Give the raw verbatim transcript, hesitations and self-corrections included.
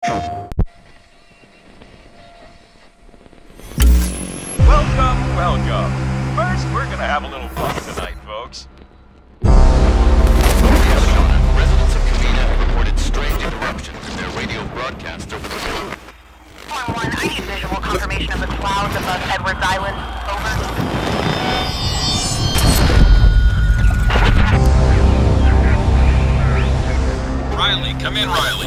Welcome, welcome. First, we're gonna have a little fun tonight, folks. Yes, Shauna. Residents of Covina have reported strange interruptions in their radio broadcast over the phone. Form one, I need visual confirmation of the clouds above Edwards Island. Over. Riley, come in, Riley.